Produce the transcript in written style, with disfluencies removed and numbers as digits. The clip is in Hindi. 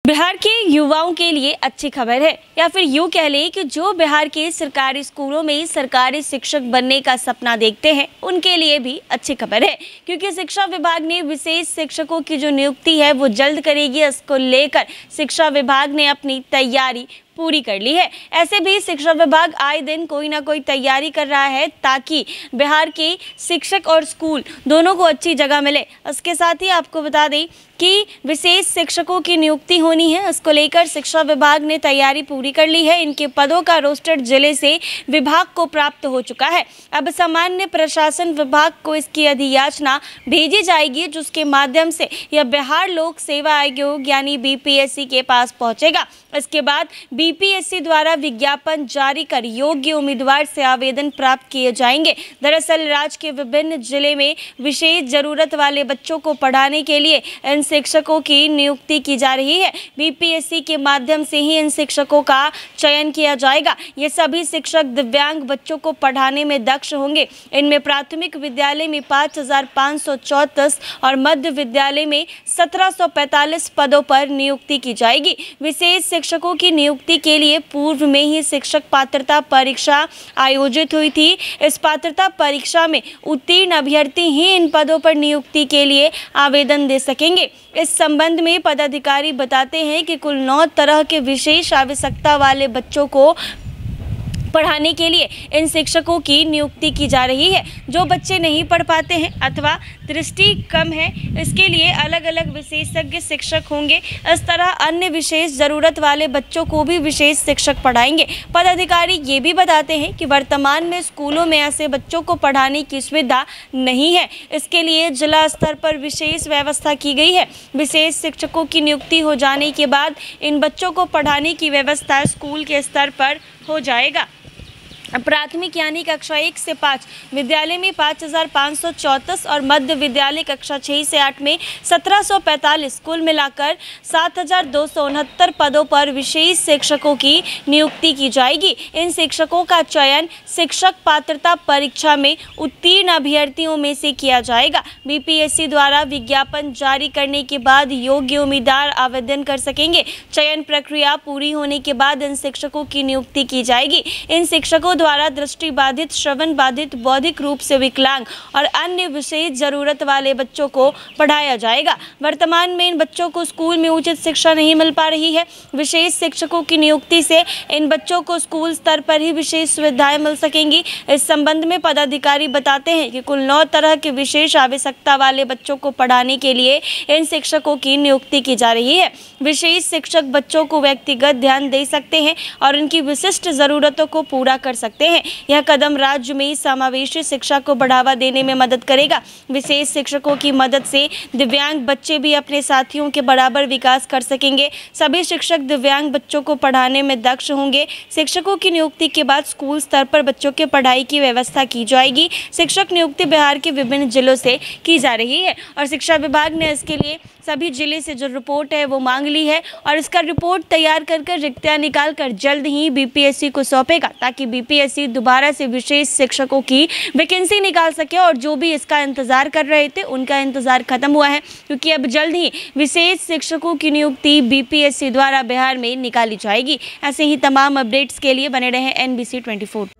बिहार के युवाओं के लिए अच्छी खबर है, या फिर यूँ कह लें कि जो बिहार के सरकारी स्कूलों में सरकारी शिक्षक बनने का सपना देखते हैं उनके लिए भी अच्छी खबर है, क्योंकि शिक्षा विभाग ने विशेष शिक्षकों की जो नियुक्ति है वो जल्द करेगी। इसको लेकर शिक्षा विभाग ने अपनी तैयारी पूरी कर ली है। ऐसे भी शिक्षा विभाग आए दिन कोई ना कोई तैयारी कर रहा है ताकि बिहार के शिक्षक और स्कूल दोनों को अच्छी जगह मिले। इसके साथ ही आपको बता दें कि विशेष शिक्षकों की नियुक्ति होनी है, इसको लेकर शिक्षा विभाग ने तैयारी पूरी कर ली है। इनके पदों का रोस्टर जिले से विभाग को प्राप्त हो चुका है। अब सामान्य प्रशासन विभाग को इसकी अधियाचना भेजी जाएगी, जिसके माध्यम से यह बिहार लोक सेवा आयोग यानी बीपीएससी के पास पहुंचेगा। इसके बाद बीपीएससी द्वारा विज्ञापन जारी कर योग्य उम्मीदवार से आवेदन प्राप्त किए जाएंगे। दरअसल राज्य के विभिन्न जिले में विशेष जरूरत वाले बच्चों को पढ़ाने के लिए इन शिक्षकों की नियुक्ति की जा रही है। बीपीएससी के माध्यम से ही इन शिक्षकों का चयन किया जाएगा। ये सभी शिक्षक दिव्यांग बच्चों को पढ़ाने में दक्ष होंगे। इनमें प्राथमिक विद्यालय में 5,534 और मध्य विद्यालय में 1,745 पदों पर नियुक्ति की जाएगी। विशेष शिक्षकों की नियुक्ति के लिए पूर्व में ही शिक्षक पात्रता परीक्षा आयोजित हुई थी। इस पात्रता परीक्षा में उत्तीर्ण अभ्यर्थी ही इन पदों पर नियुक्ति के लिए आवेदन दे सकेंगे। इस संबंध में पदाधिकारी बताते हैं कि कुल 9 तरह के विशेष आवश्यकता वाले बच्चों को पढ़ाने के लिए इन शिक्षकों की नियुक्ति की जा रही है। जो बच्चे नहीं पढ़ पाते हैं अथवा दृष्टि कम है, इसके लिए अलग अलग विशेषज्ञ शिक्षक होंगे। इस तरह अन्य विशेष ज़रूरत वाले बच्चों को भी विशेष शिक्षक पढ़ाएंगे। पदाधिकारी ये भी बताते हैं कि वर्तमान में स्कूलों में ऐसे बच्चों को पढ़ाने की सुविधा नहीं है। इसके लिए जिला स्तर पर विशेष व्यवस्था की गई है। विशेष शिक्षकों की नियुक्ति हो जाने के बाद इन बच्चों को पढ़ाने की व्यवस्था स्कूल के स्तर पर हो जाएगा। प्राथमिक यानी कक्षा 1 से 5 विद्यालय में 5,534 और मध्य विद्यालय कक्षा 6 से 8 में 1,745 कुल मिलाकर 7,269 पदों पर विशेष शिक्षकों की नियुक्ति की जाएगी। इन शिक्षकों का चयन शिक्षक पात्रता परीक्षा में उत्तीर्ण अभ्यर्थियों में से किया जाएगा। बीपीएससी द्वारा विज्ञापन जारी करने के बाद योग्य उम्मीदवार आवेदन कर सकेंगे। चयन प्रक्रिया पूरी होने के बाद इन शिक्षकों की नियुक्ति की जाएगी। इन शिक्षकों द्वारा दृष्टि बाधित, श्रवण बाधित, बौद्धिक रूप से विकलांग और अन्य विशेष जरूरत वाले बच्चों को पढ़ाया जाएगा। वर्तमान में इन बच्चों को स्कूल में उचित शिक्षा नहीं मिल पा रही है। विशेष शिक्षकों की नियुक्ति से इन बच्चों को स्कूल स्तर पर ही विशेष सुविधाएं मिल सकेंगी। इस संबंध में पदाधिकारी बताते हैं कि कुल 9 तरह के विशेष आवश्यकता वाले बच्चों को पढ़ाने के लिए इन शिक्षकों की नियुक्ति की जा रही है। विशेष शिक्षक बच्चों को व्यक्तिगत ध्यान दे सकते हैं और उनकी विशिष्ट जरूरतों को पूरा कर सकते हैं। यह कदम राज्य में समावेशी शिक्षा को बढ़ावा देने में मदद करेगा। विशेष शिक्षकों की मदद से दिव्यांग बच्चे भी अपने साथियों के बराबर विकास कर सकेंगे। सभी शिक्षक दिव्यांग बच्चों को पढ़ाने में दक्ष होंगे। शिक्षकों की नियुक्ति के बाद स्कूल स्तर पर बच्चों के पढ़ाई की व्यवस्था की जाएगी। शिक्षक नियुक्ति बिहार के विभिन्न जिलों से की जा रही है और शिक्षा विभाग ने इसके लिए सभी जिले से जो रिपोर्ट है वो मांग ली है और इसका रिपोर्ट तैयार कर रिक्तियाँ निकाल कर जल्द ही बीपीएससी को सौंपेगा, ताकि बीपीएससी दोबारा से विशेष शिक्षकों की वैकेंसी निकाल सके। और जो भी इसका इंतजार कर रहे थे उनका इंतजार खत्म हुआ है, क्योंकि अब जल्द ही विशेष शिक्षकों की नियुक्ति बीपीएससी द्वारा बिहार में निकाली जाएगी। ऐसे ही तमाम अपडेट्स के लिए बने रहें NBC 24।